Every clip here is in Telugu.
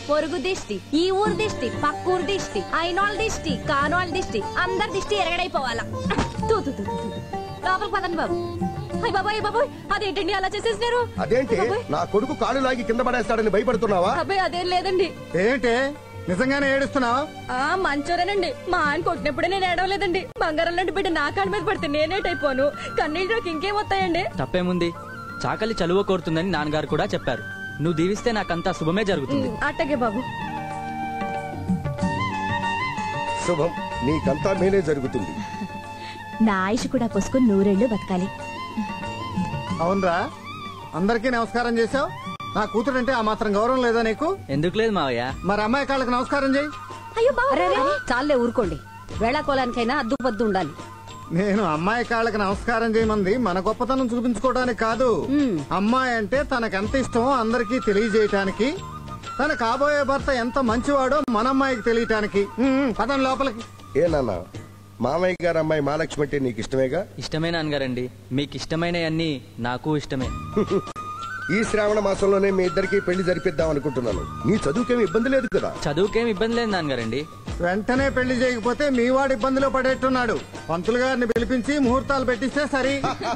పొరుగు దిష్టి, ఈ ఊరు దిష్టి, పక్కూరు దిష్టి, అయినోళ్ళ దిష్టి, కానోళ్ళ దిష్టి, అందరి దిష్టి ఎరగడైపోవాలా. లోపలికి పదండి బాబు. అయ్య బాబాయ్ బాబాయ్, అదేంటండి అలా చేసేసినారు? అదేంటి నా కొడుకు కాళ్ళు లాగి కింద పడేస్తాడని భయపడుతున్నావా? అబ్బాయి అదేం లేదండి. ఏంటి నిజంగానే ఏడుస్తున్నావా? మంచోరేనండి. మా ఆయన కొట్టినప్పుడే నేను ఏడవలేదండి. బంగారం లాంటి బిడ్డ నా కాళ్ళ మీద పడితే నేనేటైపోను. కన్నీళ్ళు నాకు ఇంకేం వస్తాయండి? తప్పేముంది, చాకలి చలువ కోరుతుందని నాన్నగారు కూడా చెప్పారు. నువ్వు దీవిస్తే నాకంతా శుభమే జరుగుతుంది. అట్టగే బాబు. శుభం, నీకంతా మేలే జరుగుతుంది. నా ఆయుష్ కూడా పోసుకుని 100 ఏళ్ళు బతకాలి. అవునరా, అందరికీ నమస్కారం చేసావు. నా కూతురంటే ఆ మాత్రం గౌరవం లేదా నీకు? ఎందుకు లేదు మావయ్య? మరి అమ్మాయి కాళ్ళకి నమస్కారం చేయి. అయ్యో చాలే ఊరుకోండి. వేళాకోలానికైనా అద్దుపద్దు ఉండాలి. నేను అమ్మాయి కాళ్ళకి నమస్కారం చేయమంది మన గొప్పతనం చూపించుకోవడానికి కాదు. అమ్మాయి అంటే తనకెంత ఇష్టమో అందరికీ తెలియజేయటానికి, తన కాబోయే భర్త ఎంత మంచివాడో మన అమ్మాయికి తెలియటానికి. పదం లోపలికి. ఏ నాన్న, మామయ్య గారు అమ్మాయి మహాలక్ష్మి అంటే నీకు ఇష్టమేగా? ఇష్టమే నాన్నగారండి. మీకు ఇష్టమైనవన్నీ నాకు ఇష్టమే. ఈ శ్రావణ మాసంలోనే మీ ఇద్దరికి పెళ్లి జరిపిద్దాం అనుకుంటున్నాను. నీ చదువుకేమి ఇబ్బంది లేదు కదా? చదువుకేమి ఇబ్బంది లేదు నాన్నగారండి. వెంటనే పెళ్లి చేయకపోతే మీ వాడు ఇబ్బందిలో పడేట్టున్నాడు. పంతులు గారిని పిలిపించి ముహూర్తాలు పెట్టిస్తే సరి.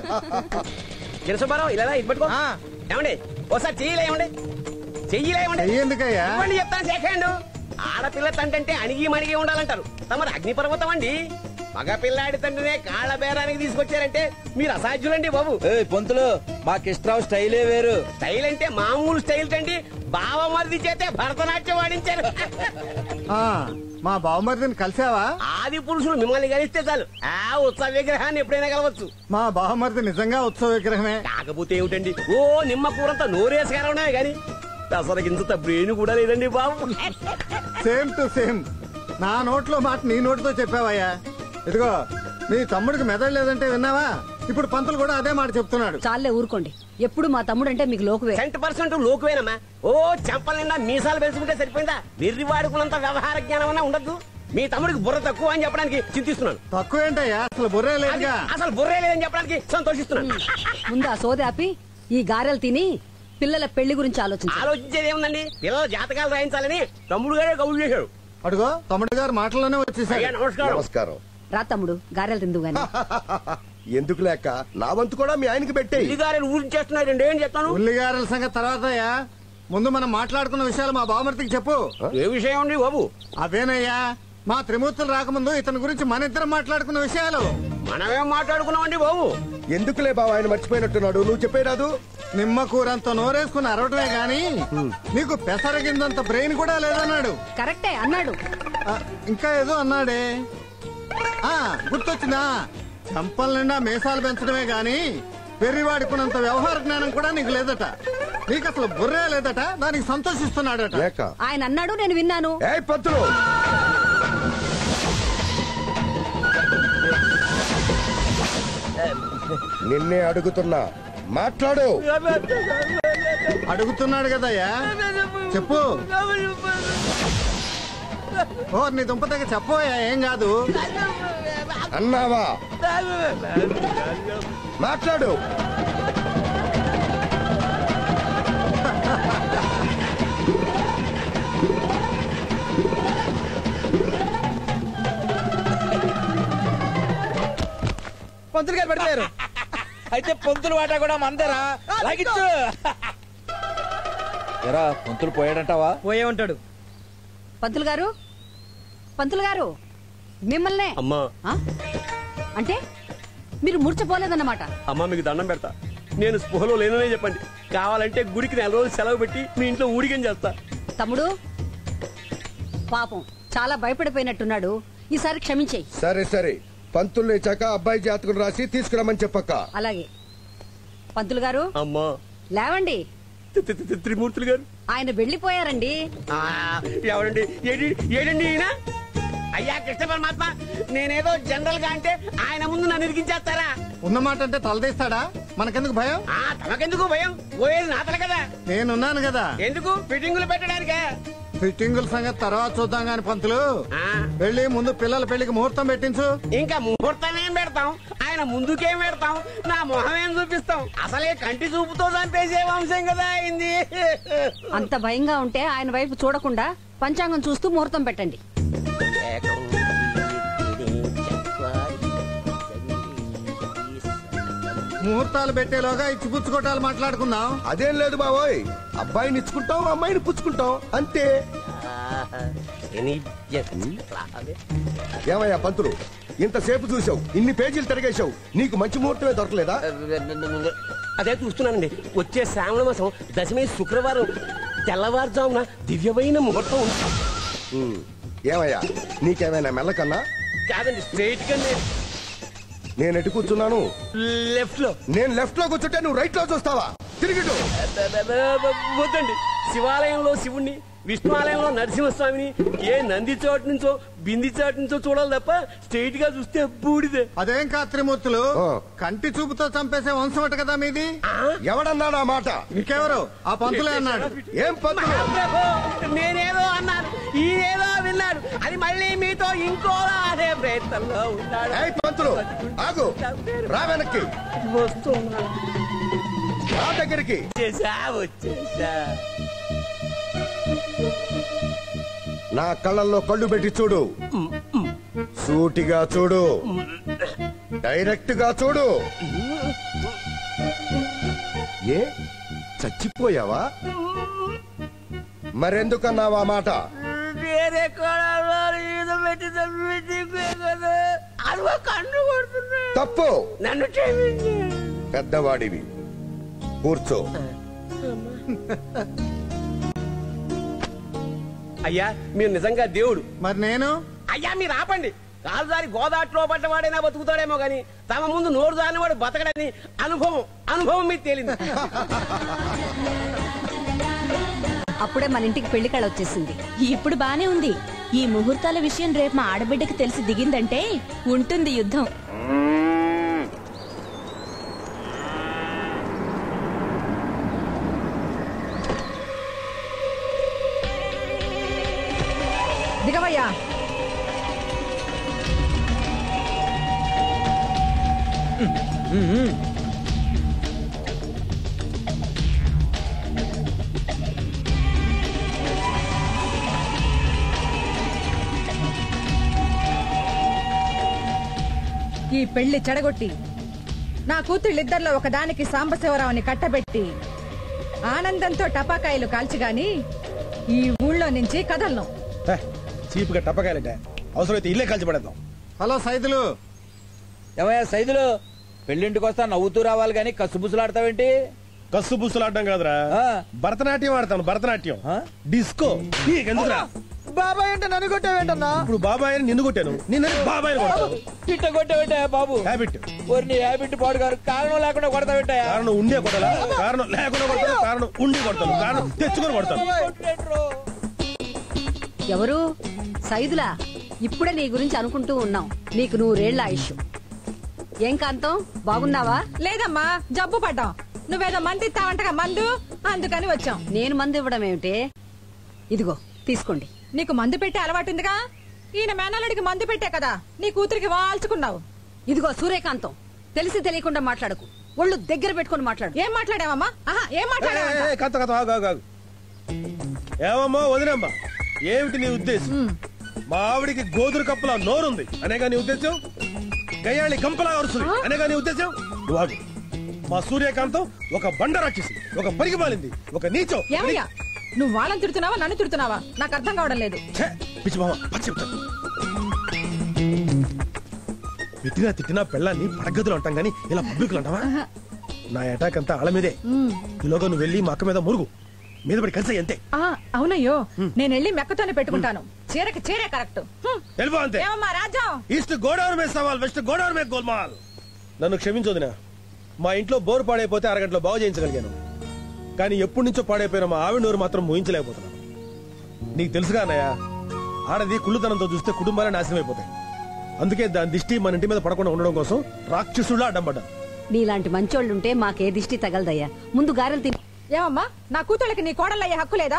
ఏమండి ఒకసారి చెయ్యలేమండి, చెయ్యలేమండి. ఎందుకయ్యా? చెప్తాను సేకండు. ఆడపిల్ల తంటే అణిగి మణిగి ఉండాలంటారు. తమరు అగ్నిపర్వతం అండి. మగపిల్లాడి తండ్రినే కాళ్ల బేరానికి తీసుకొచ్చారంటే మీరు అసాధ్యులండి బాబు. పొంతులు మాకిష్టరావు స్టైలే వేరు. స్టైల్ అంటే మామూలు స్టైల్ కండి. బావమరిది చేతే భరతనాట్యం వాడించారు. మా బావమరిదిని కలిసావా? ఆది పురుషులు మిమ్మల్ని కలిస్తే చాలు ఆ ఉత్సవ విగ్రహాన్ని ఎప్పుడైనా కలవచ్చు. మా బావమరిది నిజంగా ఉత్సవ విగ్రహమే. కాకపోతే ఏమిటండి, ఓ నిమ్మ కూరంతా నోరేసి కలవడమే గాని దసరకింత బ్రెయిన్ కూడా లేదండి బాబు. Same to same. నా నోట్లో మాట నీ నోటితో చెప్పావయ్యా. ఇదిగో నీ తమ్ముడికి మెదడు లేదంటే విన్నావా? ఇప్పుడు పంతులు కూడా అదే మాట చెప్తున్నాడు. చాలే ఊరుకోండి. ఎప్పుడు మా తమ్ముడు అంటే మీకు లోకువే. 100% లోకువేనమ్మా. ఓ చెంపల నిండా మీసాలు పెంచుకుంటే సరిపోయిందా? వెర్రి వాడుకున్నంత వ్యవహార జ్ఞానం అన్నా ఉండద్దు. మీ తమ్ముడికి బుర్ర తక్కువ అని చెప్పడానికి చింతిస్తున్నాను. తక్కువ ఏంటయ్యా? అసలు బుర్రే లేదుగా. అసలు బుర్రే లేదని చెప్పడానికి సంతోషిస్తున్నాను. ముందు ఆ సోది ఆపి ఈ గారెలు తిని పిల్లల పెళ్లి గురించి ఆలోచించేది ఏముందండి? పిల్లల జాతకాలు రాయించాలని తమ్ముడు గారే కబురు చేశాడు. అడుగో తమ్ముడు గారు మాటల్లోనే వచ్చేసారు. నమస్కారం. రా తమ్ముడు, గారెలు తిందు గాని. ఎందుకు లేక నా వంతు కూడా మీ ఆయనకి పెట్టే. ఉల్లిగారెలు ఊరించేస్తున్నారండి. ఏం చెప్తాను? ఉల్లిగారెల సంగతి తర్వాతయ్యా. ముందు మనం మాట్లాడుకున్న విషయాలు మా బావమరిదికి చెప్పు. ఏ విషయం అండి బాబు? అవేనయ్యా, మా త్రిమూర్తులు రాకముందు ఇతని గురించి మన ఇద్దరం మాట్లాడుకున్న విషయాలు. మనమేం మాట్లాడుకున్నామండి బాబు? ఎందుకులే బావ, ఆయన మర్చిపోయినట్టున్నాడు. నువ్వు చెప్పేరాదు. నిమ్మ కూరంత నోరేసుకుని అరవటమే గాని నీకు పెసరగిందంత బ్రెయిన్ కూడా లేదన్నాడు. కరెక్టే అన్నాడు. ఇంకా ఏదో అన్నాడే, గుర్తొచ్చిందా? చంపల నిండా మీసాలు పెంచడమే గాని పెరివాడుకున్నంత వ్యవహార జ్ఞానం కూడా నీకు లేదట. నీకు అసలు బుర్రే లేదట. దానికి సంతోషిస్తున్నాడట. ఆయన అన్నాడు, నేను విన్నాను. పంతులు, నిన్నే అడుగుతున్నా, మాట్లాడు. అడుగుతున్నాడు కదయ్యా, చెప్పు. ఓ నీ దుంప దగ్గర చెప్పోయా, ఏం కాదు అన్నావా? మాట్లాడు. పంతులు గారు పడిపోయారు. అయితే పంతులు వాటా కూడా మందరా లాగిచ్చు. ఎరా పంతులు పోయాడంటావా? పోయే ఉంటాడు. పంతులు గారు, పంతులు గారు మిమ్మల్నే. అమ్మా అంటే మీరు మూర్చపోలేదన్నమాట. అమ్మా మీకు దండం పెడతా. నేను స్పృహలో లేననే చెప్పండి. కావాలంటే గుడికి 4 రోజులు సెలవు పెట్టి మీ ఇంట్లో ఊడిగం చేస్తా. తమ్ముడు పాపం చాలా భయపడిపోయినట్టున్నాడు. ఈసారి క్షమించేయి. సరే సరే, పంతులు లేచాక అబ్బాయి జాతకం రాసి తీసుకురామని చెప్పక్క. అలాగే. పంతులు గారు, అమ్మా లేవండి. త్రిమూర్తులు గారు ఆయన వెళ్లిపోయారండి. ఎవరండి? ఏడండి ఈయన? అయ్యా కృష్ణ పరమాత్మ, నేనేదో జనరల్ గా అంటే ఆయన ముందు నన్ను ఇరికించేస్తారా? ఉన్నమాట అంటే తలదీస్తాడా? మనకెందుకు భయం? తమకెందుకు భయం? పోయేది నాతల కదా. నేనున్నాను కదా. ఎందుకు? ఫిట్టింగులు పెట్టడానికే. ఫిట్టింగుల సంగతి తర్వాత చూద్దాం గాని పంతులు, వెళ్ళి ముందు పిల్లల పెళ్లికి ముహూర్తం పెట్టించు. ఇంకా ముహూర్తం ఏం పెడతాం, ఆయన ముందుకేం పెడతాం, నా మొహం ఏం చూపిస్తాం? అసలే కంటి చూపుతో చంపేసే వంశం కదా అయింది. అంత భయంగా ఉంటే ఆయన వైపు చూడకుండా పంచాంగం చూస్తూ ముహూర్తం పెట్టండి. ముహూర్తాలు పెట్టేలోగా ఇచ్చిపుచ్చుకోటాలు మాట్లాడుకుందాం. అదేం లేదు బాబోయ్, అబ్బాయిని ఇచ్చుకుంటాం, అమ్మాయిని పుచ్చుకుంటాం అంతే. ఏమయ్యా పంతులు, ఇంతసేపు చూసావు, ఇన్ని పేజీలు తిరగేశావు, నీకు మంచి ముహూర్తమే దొరకలేదా? అదే చూస్తున్నానండి. వచ్చే శ్రావణ మాసం దశమి శుక్రవారం తెల్లవారుజామున దివ్యమైన ముహూర్తం ఉంది. ఏమయ్యా నీకేమైనా మెల్లకన్నా? కాదండి, స్ట్రైట్ గా నేను ఎటు కూర్చున్నాను? లెఫ్ట్ లో. నేను లెఫ్ట్ లో కూర్చుంటే నువ్వు రైట్ లో చూస్తావా? తిరిగిటు. వద్దండి, శివాలయంలో శివుణ్ణి, విష్ణు ఆలయంలో నరసింహస్వామిని, ఏ నంది చోటు నుంచో బింది చాటు నుంచో చూడాలి తప్ప స్ట్రైట్ గా చూస్తే బూడిదే. అదేం కాదు త్రిమూర్తులు, కంటి చూపుతో చంపేసే వంశం అట కదా మీది. ఎవడన్నాడు ఆ మాట? ఇంకెవరు? ఆ పంతులే అన్నాడు. ఏం పంతులు? నేనేదో అన్నాను, ఈయనేదో విన్నాడు, అది మళ్ళీ మీతో ఇంకోలా అదే ప్రయత్నంలో ఉన్నాడు. పంతులు ఆగు, రా వెనక్కి, వస్తున్నా. నా దగ్గరికి వచ్చేసా. నా కళ్ళల్లో కళ్ళు పెట్టి చూడు, సూటిగా చూడు, డైరెక్ట్ గా చూడు. ఏ చచ్చిపోయావా? మరెందుకన్నావా మాట? వేరే పెట్టి కన్ను కొడుతున్నా. తప్పు. నన్ను క్షమించు. పెద్దవాడివి, కూర్చో. అయ్యా మీరు నిజంగా దేవుడు. మరి నేను? అయ్యా మీరు ఆపండి. రాజుదారి గోదాట్లో పడ్డవాడైనా బతుకుతాడేమో గాని తమ ముందు నోరు దానివాడు బతకడని అనుభవం మీకు తేలింది. అప్పుడే మన ఇంటికి పెళ్లి కళ వచ్చేసింది. ఇప్పుడు బానే ఉంది. ఈ ముహూర్తాల విషయం రేపు మా ఆడబిడ్డకి తెలిసి దిగిందంటే ఉంటుంది యుద్ధం. దిగవయ్యా. ఈ పెళ్లి చెడగొట్టి నా కూతుళ్ళిద్దరిలో ఒకదానికి సాంబశివరావుని కట్టబెట్టి ఆనందంతో టపాకాయలు కాల్చిగాని ఈ ఊళ్ళో నుంచి కదలను. చీప్ గా టపకాయలంటే అవసరమైతే ఇల్లే కాల్చి పడేద్దాం. హలో సైదులు. ఏమయ్యా సైదులు, పెళ్లింటికి వస్తా నవ్వుతూ రావాలి గాని కసుబుసులాడతావేంటి? కస్సు బుస్సులాడడం కాదురా, భరతనాట్యం ఆడతాను. భరతనాట్యం డిస్కో. నీకెందుకురా? బాబాయ్ అంటే నన్ను కొట్టావేంటన్నా? ఇప్పుడు బాబాయ్ అని నిన్ను కొట్టాను, నిన్న బాబాయ్ ఇట్ట కొట్టావేంటా బాబు? హ్యాబిట్. నీ హ్యాబిట్ పాడు గారు. కారణం లేకుండా కొడతావేంటా? కారణం ఉండే కొట్టాలా? కారణం లేకుండా కొడతాను, కారణం ఉండి కొడతాను, కారణం తెచ్చుకొని కొడతాను. ఎవరు? సైదులా. ఇప్పుడే నీ గురించి అనుకుంటూ ఉన్నాం. నీకు 100 ఏళ్ల ఆయుష్. ఏం కాంతం, బాగున్నావా? లేదమ్మా, జబ్బు పడ్డాం. నువ్వేదో మంది ఇస్తావంటగా మందు, అందుకని వచ్చాం. నేను మందు ఇవ్వడం ఏమిటే? ఇదిగో తీసుకోండి. నీకు మందు పెట్టే అలవాటుందిగా. ఈయన మేనల్లుడికి మందు పెట్టే కదా నీ కూతురికి వాల్చుకున్నావు. ఇదిగో సూర్యకాంతం, తెలిసి తెలియకుండా మాట్లాడకు. ఒళ్ళు దగ్గర పెట్టుకుని మాట్లాడు. ఏం మాట్లాడావమ్మా? ఏం మాట్లాడావా? ఏమమ్మా వదినమ్మా, ఏమిటి నీ ఉద్దేశం? మా ఆవిడికి గోధుర కప్పులా నోరుంది అనేగా నీ ఉద్దేశం? గయ్యాళి గంపలా అరుస్తుంది అనేగా నీ ఉద్దేశం? నువ్వు మా సూర్యకాంతం ఒక బండ రాక్షసి, ఒక పరిగిమాలింది, ఒక నీచో. ఏమయ్యా, నువ్వు వాళ్ళని తిడుతున్నావా నన్ను తిడుతున్నావా? నాకు అర్థం కావడం లేదు. తిట్టినా పెళ్ళాన్ని పడగదులు అంటాం గానీ ఇలా పబ్లిక్ అంటావా? నా అటాక్ అంతా ఆళ్ళ మీదే. ఈలోగా నువ్వు వెళ్ళి మా అక్క మీద మురుగు, మీద పడి కలిసి అంతే. అవునయ్యో, నేను వెళ్ళి మెక్కతోనే పెట్టుకుంటాను. చీరకి చీరే కరెక్ట్. రాజ్యం ఈస్ట్ గోదావరి మీద సవాల్, వెస్ట్ గోదావరి మీద గోల్మాల్. నన్ను క్షమించొదినా, మా ఇంట్లో బోర్ పాడైపోతే అరగంటలో బాగు చేయించగలిగాను. కానీ ఎప్పటి నుంచో పాడైపోయిన మా ఆవిడ నోరు మాత్రం మోయించలేకపోతున్నాను. నీకు తెలుసుగా అన్నయ్య, ఆడది కుళ్ళుతనంతో చూస్తే కుటుంబాలే నాశనం అయిపోతాయి. అందుకే దాని దిష్టి మన ఇంటి మీద పడకుండా ఉండడం కోసం రాక్షసులా అడ్డం పడ్డా. నీలాంటి మంచోళ్ళుంటే మాకే దిష్టి తగలదయ్యా. ముందు గారెలు తిని. ఏమమ్మా, నా కూతుళ్ళకి నీ కోడలయ్యే హక్కు లేదా?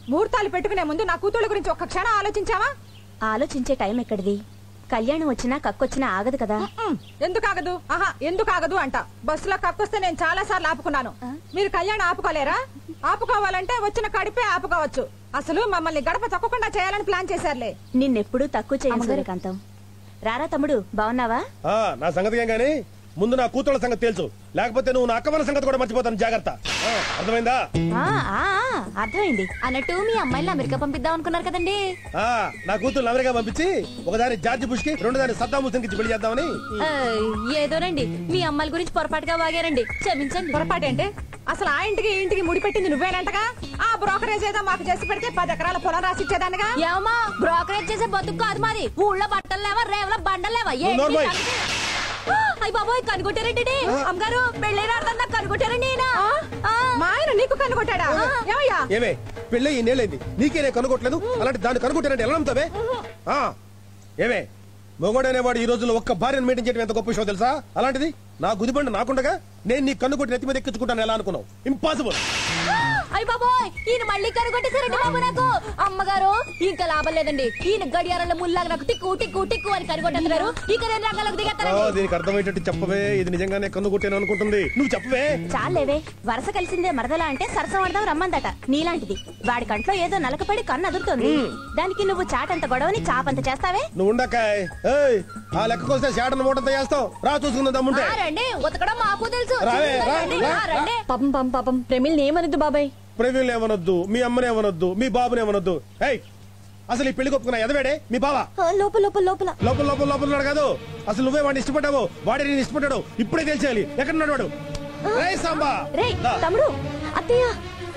ముహూర్తాలు పెట్టుకునే ముందు నా కూతుళ్ళ గురించి ఒక్క క్షణం ఆలోచించావా? ఆలోచించే టైం ఎక్కడిది? కళ్యాణం వచ్చినా కక్కొచ్చినా ఆగదు కదా. ఎందుకు ఆగదు? ఆహా, ఎందుకు ఆగదు అంట. బస్సులో కక్కొస్తే నేను చాలా సార్లు ఆపుకున్నాను. మీరు కళ్యాణం ఆపుకోలేరా? ఆపుకోవాలంటే వచ్చిన కడిపే ఆపుకోవచ్చు. అసలు మమ్మల్ని గడప తొక్కకుండా చేయాలని ప్లాన్ చేశారులే. నిన్నెప్పుడు తక్కువ చేయండి సూర్యకాంతం. రారా తమ్ముడు, బాగున్నావా? నా సంగతి ఏం గానీ ముందు నా కూతుళ్ళ సంగతి తెలుసు, లేకపోతే నువ్వు నా అక్కవల సంగతి కూడా మర్చిపోతాను. జాగ్రత్త, అర్థమైందా? అర్థమైంది. అన్నట్టు మీ అమ్మాయిని అమెరికా పంపిద్దాం అనుకున్నారు కదండి. నా కూతురు అమెరికా పంపించి ఒకదాని జార్జి బుష్ కి, రెండో దాన్ని సద్దాం హుస్సేన్ కి పెళ్లి చేద్దామని. ఏదోనండి, మీ అమ్మాయిల గురించి పొరపాటుగా వాగారండి, క్షమించండి. పొరపాటు అంటే అసలు ఆ ఇంటికి ఇంటికి ముడిపెట్టింది నువ్వేనంటగా. ఆ బ్రోకరేజ్ ఏదో మాకు చేసి పెడితే 10 ఎకరాల పొలం రాసిచ్చేదానిగా. ఏమా బ్రోకరేజ్ చేసే బతుకు కాదు మాది. ఊళ్ళో బట్టలు లేవా, రేవల బండలు లేవా? అయ్య బాబోయ్, కనుగొట్టారండి అమ్మగారు. పెళ్ళైన కనుగొట్టారండి. మా ఆయన నీకు కనుగొట్టాడా? ఏమయ్యా? ఏమే పెళ్ళి ఈ నేలైంది, నీకే నేను కనుగొట్టలేదు, అలాంటి దాన్ని కనుగొట్టారంటే ఎలా నమ్ముతావే? ఏమే మొగోడు అనేవాడు ఈ రోజుల్లో ఒక్క భార్యను మెయింటైన్ చేయడం ఎంత గొప్ప విషయం తెలుసా? అలాంటిది నా గుదిబండి నాకుండగా నేను నీ కన్నుకొట్టి నెత్తి మీద ఎక్కించుకుంటాను ఎలా అనుకున్నావు? ఇంపాసిబుల్. అయ్య బాబోయ్, ఈయన మళ్ళీ కనుగొట్టేసారండి బాబు నాకు. అమ్మగారు ఇంకా లాభం లేదండి. ఈయన గడియారంలో ముల్లాగా నాకు టిక్కు టిక్కు టిక్కు అని కనుగొట్టేస్తున్నారు. ఇక నేను రంగంలోకి దిగేస్తాను. దీనికి అర్థమయ్యేటట్టు చెప్పవే, ఇది నిజంగానే కన్నుకొట్టాను అనుకుంటుంది. నువ్వు చెప్పవే. చాలేవే, వరస కలిసిందే మరదలా అంటే సరసం ఆడదాం రమ్మందట. నీలాంటిది వాడి కంట్లో ఏదో నలకపడి కన్ను అదురుతోంది. దానికి నువ్వు చాటంత గొడవని చాపంత చేస్తావే. నువ్వు ఉండకాయ్, ఆ లెక్కకొస్తే చాటను మూటంతా చేస్తావు. రా చూసుకుందాం దమ్ముంటే. రండి, ఉతకడం మాకు తెలుసు. పాపం పాపం పాపం ప్రమిల్ని ఏమనొద్దు బాబాయ్. ప్రవీణ్ ఏమనొద్దు, మీ అమ్మని ఏమనొద్దు, మీ బాబుని ఏమనొద్దు. అసలు ఈ పెళ్లి కొప్పుకున్నా ఎదవేడే మీ బావా? లోపల లోపల లోపల లోపల లోపల లోపల ఉన్నాడు కాదు. అసలు నువ్వే వాడిని ఇష్టపడ్డావు, వాడే నేను ఇష్టపడ్డాడు. ఇప్పుడే తెలిసేయాలి ఎక్కడున్నాడు వాడు. రై సాంబా, తమ్ముడు, అత్తయ్య.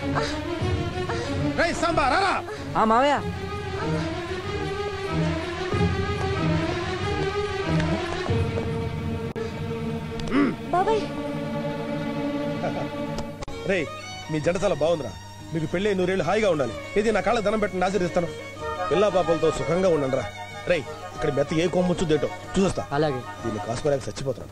రై సాంబా రారా. మావయ్య బాబాయ్. రే మీ జంట చాలా బాగుందిరా. మీకు పెళ్లి 100 ఏళ్ళు హాయిగా ఉండాలి. ఇది నా కాళ్ళ దండం పెట్టిన ఆశీర్దిస్తాను. పిల్లా పాపలతో సుఖంగా ఉండండి రా. రే ఇక్కడ మెత్త ఏ కొమ్ముచ్చుదేటో చూస్తా. అలాగే. దీన్ని కాసుకోలేక చచ్చిపోతున్నాను.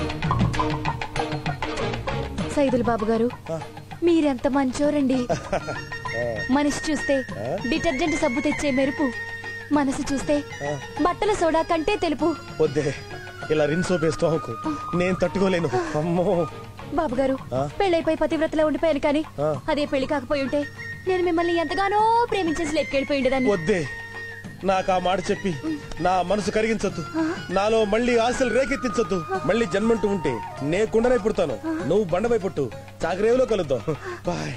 సైదుల్ బాబు గారు, మీరెంత మంచోరండి. మనిషి చూస్తే డిటర్జెంట్ సబ్బు తెచ్చే మెరుపు, మనసు చూస్తే బట్టల సోడా కంటే తెలుపు. వద్దే, ఇలా రిన్స్ వేస్తావు, నేను తట్టుకోలేను. అమ్మో బాబు గారు, పెళ్ళైపోయి పతివ్రతలో ఉండిపోయాను కానీ అదే పెళ్లి కాకపోయి ఉంటే నేను మిమ్మల్ని ఎంతగానో ప్రేమించేసి లెక్కెళ్ళిపోయి ఉండేదాన్ని. వద్దే, నాకు ఆ మాట చెప్పి నా మనసు కరిగించొద్దు. నాలో మళ్ళీ ఆశలు రేకెత్తించొద్దు. మళ్ళీ జన్మంటూ ఉంటే నే కుండనై పుడతాను, నువ్వు బండపై పుట్టు. చాకరేవులో కలుద్దాం. బాయ్.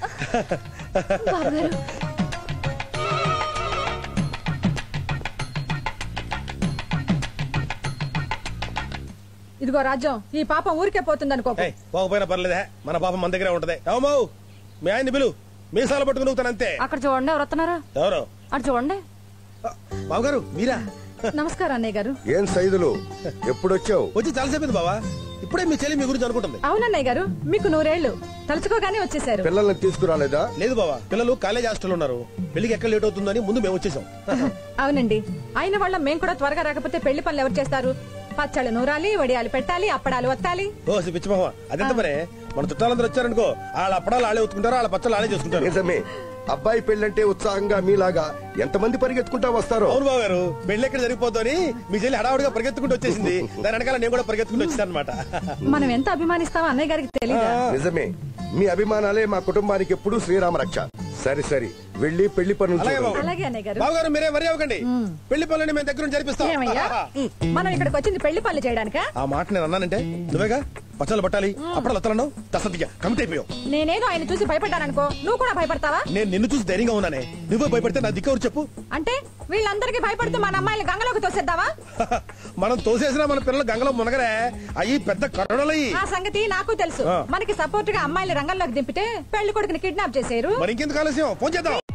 ఇదిగో రాజ్యం, ఈ పాపం ఊరికే పోతుందనుకో. పోకపోయినా పర్లేదే, మన పాపం మన దగ్గరే ఉంటది. ఏమో మీ ఆయన్ని పిలు, మీసాలు పట్టుకుని అంతే. అక్కడ చూడండి, ఎవరు వస్తున్నారా? ఎవరు? అటు చూడండి. బావగారు మీరా? నమస్కారం అన్నయ్య గారు. ఏం సైదులు, ఎప్పుడొచ్చావు? వచ్చి చాలా సేపు బావా. ఇప్పుడే మీ చెల్లి మీ గురించి అనుకుంటుంది. అవునన్నయ్య గారు, మీకు 100 ఏళ్లు తలుచుకోగానే వచ్చేసారు. పిల్లల్ని తీసుకురాలేదా? లేదు బావా, పిల్లలు కాలేజ్ హాస్టల్ ఉన్నారు. పెళ్లికి ఎక్కడ లేట్ అవుతుందని ముందు మేము వచ్చేసాం. అవునండి, అయిన వాళ్ళ మేము కూడా త్వరగా రాకపోతే పెళ్లి పనులు ఎవరు చేస్తారు? పచ్చళ్ళు నూరాలి, వడియాలు పెట్టాలి, అప్పడాలు వత్తాలి. ఓ పిచ్చిమహ, అదెంత పనే. మన చుట్టాలందరూ వచ్చారనుకో, వాళ్ళ అప్పడాలు ఆడే ఉతుకుంటారు, వాళ్ళ పచ్చళ్ళు ఆడే చేసుకుంటారు. నిజమే, అబ్బాయి పెళ్ళంటే ఉత్సాహంగా మీలాగా ఎంతమంది పరిగెత్తుకుంటా వస్తారో. అవును బాబు గారు, పెళ్లి ఎక్కడ జరిగిపోద్దని మీ చెల్లి హడావుడిగా పరిగెత్తుకుంటూ వచ్చేసింది. దాని వెనకాల నేను కూడా పరిగెత్తుకుంటూ వచ్చాను అనమాట. మనం ఎంత అభిమానిస్తామో అన్నయ్య గారికి తెలియదు. నిజమే, మీ అభిమానాలే మా కుటుంబానికి ఎప్పుడు శ్రీరామ రక్ష. సరే సరే, వెళ్ళి పెళ్లి పనులు అలాగే అన్నయ్య గారు. బాబు గారు మీరే వరి అవ్వకండి, పెళ్లి పనులని మేము దగ్గర జరిపిస్తాం. మనం ఇక్కడికి వచ్చింది పెళ్లి పనులు చేయడానికా? ఆ మాట నేను అన్నానంటే నువ్వేగా పచ్చళ్ళు పట్టాలి, అప్పుడు వస్తాను తసతిగా కమిట్ అయిపోయావు. నేనేదో ఆయన చూసి భయపడ్డాననుకో, నువ్వు కూడా భయపడతావా? నేను నిన్ను చూసి ధైర్యంగా ఉన్నానే, నువ్వే భయపడితే నా దిక్కు చెప్పు. అంటే వీళ్ళందరికీ భయపడుతూ మన అమ్మాయిని గంగలోకి తోసేద్దావా? మనం తోసేసినా మన పిల్లలు గంగలో మునగరే, అయ్యి పెద్ద కరోడలయ్యి. ఆ సంగతి నాకు తెలుసు. మనకి సపోర్ట్ గా అమ్మాయిని రంగంలోకి దింపితే పెళ్లి కొడుకుని కిడ్నాప్ చేశారు. మరి ఇంకెందుకు ఆలస్యం, ఫోన్ చేద్దాం.